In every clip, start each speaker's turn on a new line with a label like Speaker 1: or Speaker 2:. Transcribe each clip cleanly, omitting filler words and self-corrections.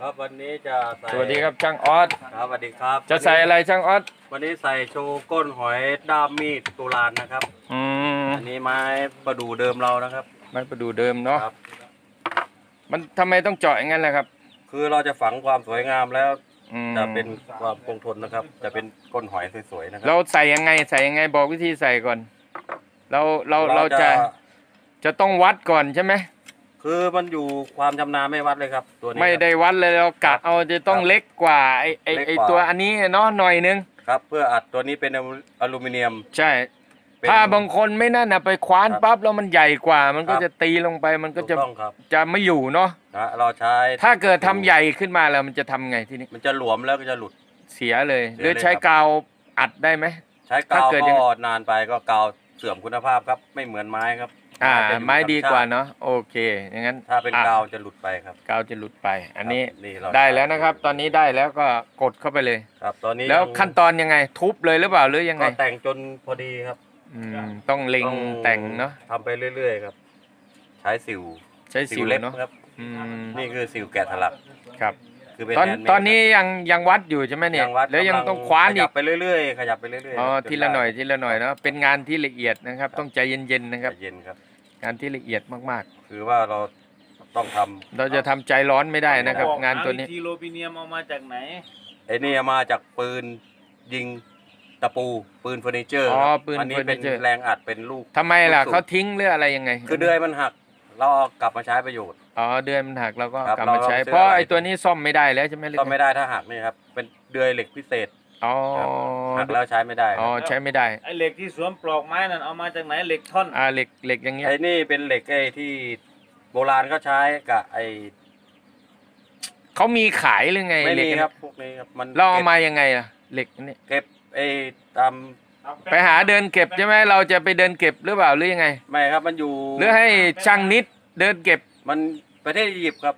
Speaker 1: ครับวันนี้จะใส่
Speaker 2: สวัสดีครับช่างออส
Speaker 1: ครับสวัสดีครับ
Speaker 2: จะใส่อะไรช่างออส
Speaker 1: วันนี้ใส่โชว์ก้นหอยด้ามมีดตุลานนะครับอันนี้ไม้ประดู่เดิมเรานะครับ
Speaker 2: ไม้ประดู่เดิมเนาะ
Speaker 1: ครับ
Speaker 2: มันทำไมต้องเจาะอย่างนั้นล่ะครับ
Speaker 1: คือเราจะฝังความสวยงามแล้วจะเป็นความคงทนนะครับจะเป็นก้นหอยสวยๆนะครับ
Speaker 2: เราใส่ยังไงบอกวิธีใส่ก่อนเราจะต้องวัดก่อนใช่ไหม
Speaker 1: คือมันอยู่ความชำนาญไม่วัดเลยครับตัวนี้
Speaker 2: ไม่ได้วัดเลยเรากะเอาจะต้องเล็กกว่าไอตัวอันนี้เนาะหน่อยนึง
Speaker 1: ครับเพื่ออัดตัวนี้เป็นอลูมิเนียม
Speaker 2: ใช่ถ้าบางคนไม่นั่นนะไปคว้านปั๊บแล้วมันใหญ่กว่ามันก็จะตีลงไปมันก็จะไม่อยู่เนาะ
Speaker 1: เราใช้
Speaker 2: ถ้าเกิดทำใหญ่ขึ้นมาแล้วมันจะทำไงทีนี้
Speaker 1: มันจะหลวมแล้วก็จะหลุด
Speaker 2: เสียเลยหรือใช้กาวอัดได้ไหม
Speaker 1: ใช้กาวก็นานไปก็กาวเสื่อมคุณภาพครับไม่เหมือนไม้ครับ
Speaker 2: ไม้ดีกว่าเนาะโอเคอย่างนั้น
Speaker 1: ถ้าเป็นกาวจะหลุดไปครับ
Speaker 2: กาวจะหลุดไปอันนี้ได้แล้วนะครับตอนนี้ได้แล้วก็กดเข้าไปเลย
Speaker 1: ครับตอนนี้
Speaker 2: แล้วขั้นตอนยังไงทุบเลยหรือเปล่าหรือยังไง
Speaker 1: ก็แต่งจนพอดีครับ
Speaker 2: ต้องเล็งแต่งเนาะ
Speaker 1: ทำไปเรื่อยๆครับใช้สิวเล็บครับนี่คือสิวแกะสลัก
Speaker 2: ครับตอนนี้ยังวัดอยู่ใช่ไหมเนี่ยแล้วยังต้องคว้านอีก
Speaker 1: ไปเรื่อยๆขยับไปเรื่อยๆ
Speaker 2: อ๋อทีละหน่อยเนาะเป็นงานที่ละเอียดนะครับต้องใจเย็นๆนะครับ
Speaker 1: เย็นครับ
Speaker 2: งานที่ละเอียดมาก
Speaker 1: ๆคือว่าเราต้องทำ
Speaker 2: เราจะทำใจร้อนไม่ได้นะครับงานตัวนี้
Speaker 3: ทีโรปิเนียมเอามาจากไหน
Speaker 1: ไอ้นี่มาจากปืนยิงตะปูปืนเฟอร์นิเจอร์อันนี้เป็นแรงอัดเป็นลูก
Speaker 2: ทำไมล่ะเขาทิ้งหรืออะไรยังไง
Speaker 1: คือเดือยมันหักเราเอากลับมาใช้ประโยชน์
Speaker 2: เดือยมันหักเราก็กลับมาใช้เพราะไอ้ตัวนี้ซ่อมไม่ได้แล้วใช่ไหม
Speaker 1: ซ่อมไม่ได้ถ้าหักนี่ครับเป็นเดือยเหล็กพิเศษหักแล้วใช้ไม่ได้
Speaker 2: ใช้ไม่ได้
Speaker 3: ไอ้เหล็กที่สวมปลอกไม้นั่นเอามาจากไหนเหล็กท่อน
Speaker 2: เหล็กอย่างเงี้ย
Speaker 1: ไอ้นี่เป็นเหล็กไอ้ที่โบราณเขาใช้กับไอ้
Speaker 2: เขามีขายหรือไง
Speaker 1: ไม่มีครับพวกนี้ครับมัน
Speaker 2: เราเอามายังไงล่ะเหล็กนี่
Speaker 1: เก็บไอ้ตาม
Speaker 2: ไปหาเดินเก็บใช่ไหมเราจะไปเดินเก็บหรือเปล่าหรือยังไง
Speaker 1: ไม่ครับมันอยู่
Speaker 2: หรือให้ช่างนิดเดินเก็บ
Speaker 1: มันประเทศอียิปต์ครับ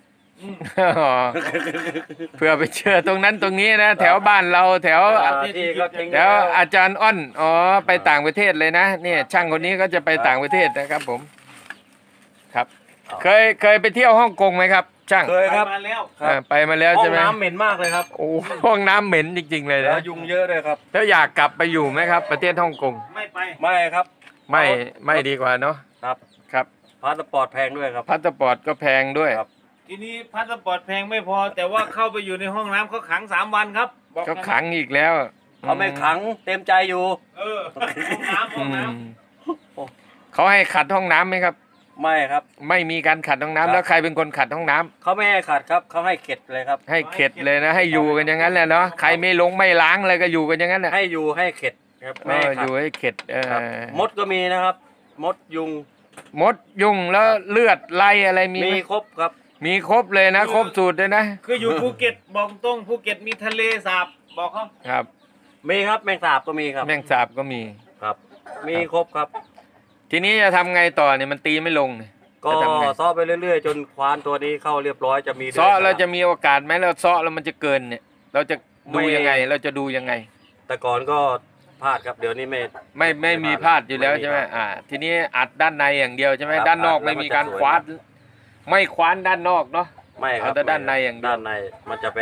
Speaker 2: เพื่อไปเชื่อตรงนั้นตรงนี้นะแถวบ้านเราแถวอาจารย์อ้อนไปต่างประเทศเลยนะเนี่ยช่างคนนี้ก็จะไปต่างประเทศนะครับผมครับเคยไปเที่ยวฮ่องกงไหมครับช่าง
Speaker 1: เคยครับ
Speaker 2: ไปมาแล้วใช่ไหม
Speaker 1: ห้องน้ำเหม็นมากเลยครับ
Speaker 2: โอ้ห้องน้ำเหม็นจริงๆเลยนะ
Speaker 1: ยุงเยอะเลยครับ
Speaker 2: แล้วอยากกลับไปอยู่ไหมครับประเทศฮ่องกง
Speaker 1: ไม่ครับ
Speaker 2: ไม่ดีกว่าเนาะครับ
Speaker 1: พาสปอร์ตแพงด้วยครับ
Speaker 2: พาสปอร์ตก็แพงด้วย
Speaker 3: ทีนี้พาสปอร์ตแพงไม่พอแต่ว่าเข้าไปอยู่ในห้องน้ำเขาขัง3 วันครับ
Speaker 2: เขาขังอีกแล้ว
Speaker 1: เขาไม่ขังเต็มใจอยู่
Speaker 3: ห้องน้
Speaker 2: ำเขาให้ขัดห้องน้ำไหมครับ
Speaker 1: ไม่ครับ
Speaker 2: ไม่มีการขัดห้องน้ำแล้วใครเป็นคนขัดห้องน้ำ
Speaker 1: เขาไม่ให้ขัดครับเขาให้เข็ดเลยครับ
Speaker 2: ให้เข็ดเลยนะให้อยู่กันอย่างนั้นแหละเนาะใครไม่ล้างอะไรก็อยู่กันอย่างนั้นแหละ
Speaker 1: ให้อยู่ให้เข็ดครับ
Speaker 2: อยู่ให้เข็ด
Speaker 1: มดก็มีนะครับมดยุ
Speaker 2: งแล้วเลือดไล่อะไรมี
Speaker 1: ครบครับ
Speaker 2: มีครบเลยนะครบสูตรเลยนะ
Speaker 3: คืออยู่ภูเก็ตบอกตรงภูเก็ตมีทะเลสาบบอกเขา
Speaker 2: ครับ
Speaker 1: มีครับแมงสาบก็มีครับ
Speaker 2: แมงสาบก็มี
Speaker 1: ครับมีครบครับ
Speaker 2: ทีนี้จะทำไงต่อเนี่ยมันตีไม่ลง
Speaker 1: ก็ซ้อไปเรื่อยๆจนควานตัวนี้เข้าเรียบร้อยจะมี
Speaker 2: ซ้อเราจะมีโอกาสไหมเราซ้อแล้วมันจะเกินเนี่ยเราจะดูยังไงเราจะดูยังไง
Speaker 1: แต่ก่อนก็พลาดครับเดี๋ยวนี้
Speaker 2: ไม่มีพลาดอยู่แล้วใช่ไหมทีนี้อัดด้านในอย่างเดียวใช่ไหมด้านนอกไม่มีการคว้านไม่คว้านด้านนอกเนาะ
Speaker 1: ไม่ครับ
Speaker 2: แต่ด้านในอย่างเดียว
Speaker 1: ด้านในมันจะ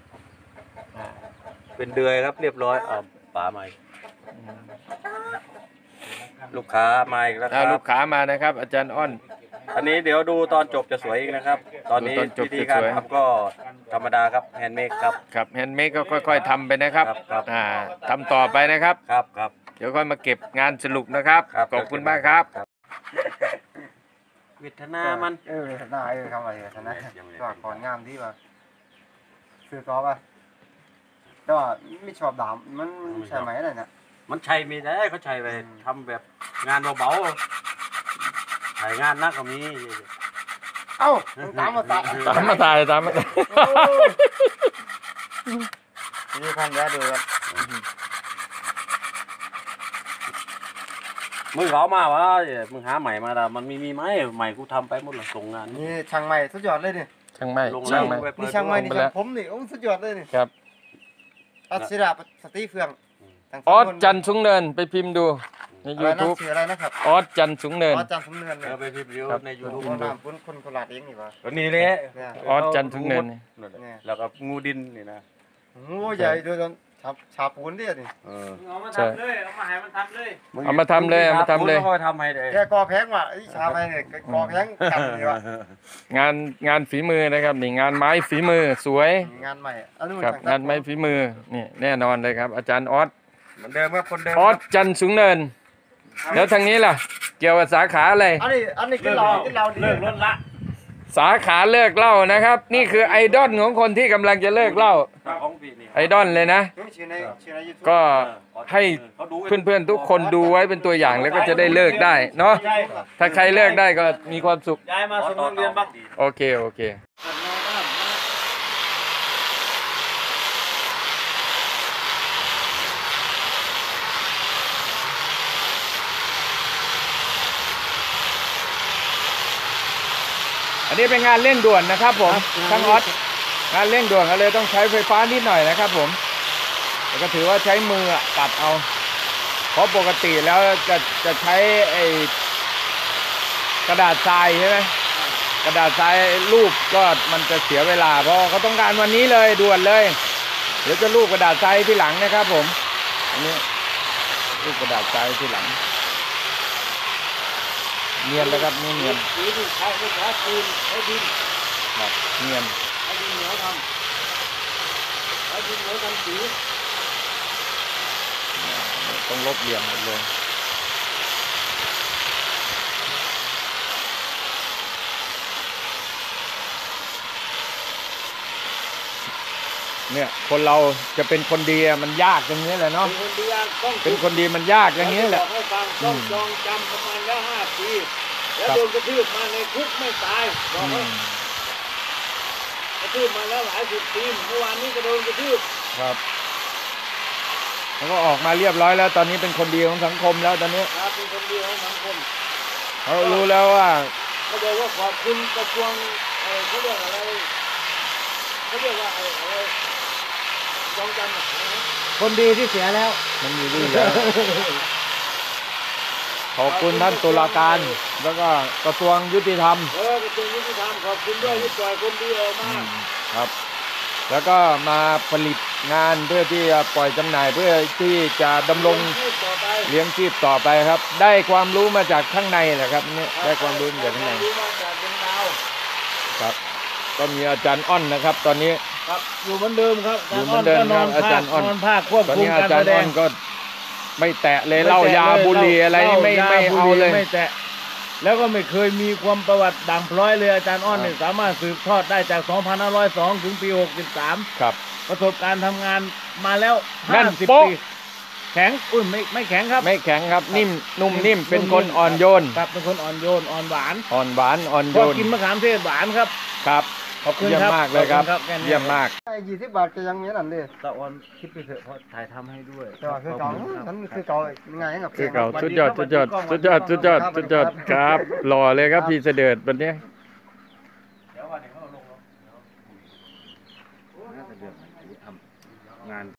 Speaker 1: เป็นเดือยครับเรียบร้อยป๋าใหม่ลูกค้ามาอีกแล้วครับ
Speaker 2: ลูกค้ามานะครับอาจารย์อ้อน
Speaker 1: อันนี้เดี๋ยวดูตอนจบจะสวยอีกนะครับตอนนี้วิธีการทำก็ธรรมดาครับแฮนด์เมดครับ
Speaker 2: แฮนด์เมดก็ค่อยๆทำไปนะครับทำต่อไปนะครับ
Speaker 1: ครับ
Speaker 2: เดี๋ยวค่อยมาเก็บงานสรุปนะครับขอบคุณมากครับ
Speaker 1: วิทนามัน
Speaker 4: วิทนาทำอะไรวิทนาก็ก่อนงามที่ว่าซื้อต่อป่ะแต่ว่าไม่ชอบดามมันใช่ไหมอะไรเนี่ย
Speaker 1: มันใช่ไม่ได้เขาใช้ไปทำแบบงานเบาๆถ่ายงานนักก็มี
Speaker 4: เอ้าตามมาถ่ายนี่พันแล้วดูครับ
Speaker 1: มึงเขามาวะมึงหาใหม่มาแล้วมันมีไหมใหม่กูทำไปหมดเลยส่งงาน
Speaker 4: นี่ช่างใหม่สุดยอดเลยนี่
Speaker 2: ช่างใหม่
Speaker 4: นี่ช่างใหม่นี่ช่างผมนี่โอ้สุดยอดเลยนี่
Speaker 2: ครับ
Speaker 4: อัศราสติเฟือง
Speaker 2: ออสจันทร์สูงเนินไปพิมพ์ดูใน
Speaker 4: อะไรนะ
Speaker 2: YouTube
Speaker 4: ชื่ออะไรนะครับ
Speaker 2: ออสจันทร์สูงเนิน
Speaker 4: อ๋อจำสำเนินเลย
Speaker 1: ไปพิมพ์วิวในยู
Speaker 4: ดู
Speaker 1: ทูบ
Speaker 4: ว่าน้ำคนโคราชเองนี่วะ
Speaker 1: ก็นี่แหละ
Speaker 4: เนี่ย
Speaker 2: ออสจันทร์สูงเนิน
Speaker 1: แล้วก็งูดินนี่นะ
Speaker 4: โอ้ใหญ่ดูจนชาปูนเดียนี่
Speaker 3: เอามาทำเลยเอามาให้มันทำเลย
Speaker 2: เอามาทำเลยเอามาทำเลย
Speaker 1: เขาทำให้เลย
Speaker 4: แกกอแพงว่ะไอ้ชาไปเนี่ยแกกอแพงกันนี่วะ
Speaker 2: งานฝีมือนะครับนี่งานไม้ฝีมือสวย
Speaker 4: งานใหม่อันนู้น
Speaker 2: ครับงานไม้ฝีมือนี่แน่นอนเลยครับ อาจารย์ออส
Speaker 1: เหมือนเดิมครับคนเดิม
Speaker 2: ออสจันทร์สูงเนิน แล้วทางนี้ล่ะ เกี่ยวกับสาขาอะไร
Speaker 4: อันนี้กินเราดี
Speaker 3: เลิกรถละ
Speaker 2: สาขาเลิกเหล้านะครับ นี่คือไอดอลของคนที่กำลังจะเลิกเหล้า
Speaker 1: ของพี่นี่
Speaker 2: ไอดอลเลยนะ
Speaker 4: ชื่อใน YouTube
Speaker 2: ก็ให้เพื่อนๆทุกคนดูไว้เป็นตัวอย่างแล้วก็จะได้เลิกได้เนาะ
Speaker 3: ใช่
Speaker 2: ถ้าใครเลิกได้ก็มีความสุข
Speaker 3: ย้ายมาส่งโรงเรียนบ้าง
Speaker 2: โอเคโอเค อันนี้เป็นงานเร่งด่วนนะครับผมช่างออสงานเร่งด่วนก็เลยต้องใช้ไฟฟ้านิดหน่อยนะครับผมแต่ก็ถือว่าใช้มือตัดเอาเพราะปกติแล้วจะใช้ไอ้กระดาษทรายใช่ไหมกระดาษทรายรูปก็มันจะเสียเวลาเพราะเขาต้องการวันนี้เลยด่วนเลยเดี๋ยวจะรูปกระดาษทรายที่หลังนะครับผมอันนี้รูปกระดาษทรายที่หลังเนียนนะครับนี่เนียน
Speaker 3: สีดิใช้ไม่ใช้ปูนใช้ดิน
Speaker 2: ครับเนียน
Speaker 3: ใช้ดินเหนียวทำใช้ดินเหนียวทำสี
Speaker 2: ต้องลบเหลี่ยมหมดเลยเนี่ยคนเราจะเป็นคนดีอะมันยากอย่างนี้แหละเนาะ
Speaker 3: เป็นคนดีต้อง
Speaker 2: เป็นคนดีมันยากอย่างนี้แหละ
Speaker 3: บอกให้ฟังต้องจองจำประมาณแล้ว5 ปีแล้วโดนกระทืบมาในคุกไม่ตายบอกให้กระทืบมาแล้วหลายสิบปีเมื่อวานนี้ก็โดนกระทืบ
Speaker 2: ครับแล้วก็ออกมาเรียบร้อยแล้ว ตอนนี้เป็นคนดีของสังคมแล้วตอนนี้
Speaker 3: ครับเป็นคนดีของสังคม
Speaker 2: เขารู้แล้วว่า
Speaker 3: เขาบอกว่าขอบคุณกระทรวงเขาเรียกอะไรเขาเรียกว่าอะไรจองจำอะไรนะ
Speaker 4: คนดีที่เสียแล้ว
Speaker 2: มันมีรุ่นแล้วขอบคุณท่านตุลาการ แล้วก็กระทรวงยุติธรรม
Speaker 3: กระทรวงยุติธรรมขอบคุณด้วยที่ปล่อยคนดีออกมา
Speaker 2: ครับ แล้วก็มาผลิตงานเพื่อที่จะปล่อยจำหน่ายเพื่อที่จะดำรง
Speaker 3: ต่อไป
Speaker 2: เลี้ยงชีพต่อไปครับ ได้ความรู้มาจากข้างในแหละครับเนี่ยได้ความรู้มาจากข้างใน
Speaker 3: รู้มาจากดวงดาว
Speaker 2: ครับ ก็มีอาจารย์อ้อนนะครับ ตอนนี้
Speaker 3: ครับอยู่เหมือนเดิมครับ
Speaker 2: อยู่เหมือนเดิมครับอาจารย์อ้อน
Speaker 3: นอนภาคควบ
Speaker 2: ตอน
Speaker 3: คุม
Speaker 2: นี้อา
Speaker 3: การ
Speaker 2: จาร
Speaker 3: แส
Speaker 2: ย์
Speaker 3: ด
Speaker 2: อ้อง นก็ไม่แตะเลยเหล้ายาบุหรี่อะไรนี่ไม่เอาเลย
Speaker 3: ไม่แตะแล้วก็ไม่เคยมีความประวัติด่างพร้อยเลยอาจารย์อ้อนเนี่ยสามารถสืบทอดได้จาก 2502 ถึงปี 63
Speaker 2: ครับ
Speaker 3: ประสบการณ์ทำงานมาแล้ว
Speaker 2: แน่น
Speaker 3: 50
Speaker 2: โป๊ะ
Speaker 3: ปีแข็งอุ้ยไม่แข็งครับ
Speaker 2: ไม่แข็งครับนิ่มนุ่มนิ่มเป็นคนอ่อนโยน
Speaker 3: ครับเป็นคนอ่อนโยนอ่อนหวาน
Speaker 2: อ่อนหวานอ่อน
Speaker 3: พ
Speaker 2: โย
Speaker 3: อน กินมะขามเทศหวานครับ
Speaker 2: ครับ
Speaker 3: ขอบคุณ
Speaker 2: เยี่ยม
Speaker 3: ครับ
Speaker 2: มากเลยครับ
Speaker 3: ขอบคุณครับแค่นี้
Speaker 2: เยี่ยมมาก
Speaker 4: ไอ้20 บาทก็ยังมีนั่นเลย
Speaker 3: ตะออนคิดไปเถอะเพราะถ่ายทำให้ด้วย
Speaker 4: แต่ว่าคือเก่าฉันคือเก่ายังไงกับ
Speaker 2: คือเก่าสุดยอดสุดยอดสุดยอดสุดยอดสุดยอดครับหล่อเลยครับพี่เสด็จวันนี้
Speaker 3: เดี๋ยววันนี้เขาลงงาน